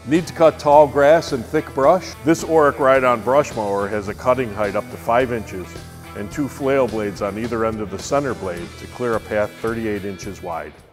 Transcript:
Need to cut tall grass and thick brush? This Oric ride-on brush mower has a cutting height up to 5 inches and 2 flail blades on either end of the center blade to clear a path 38 inches wide.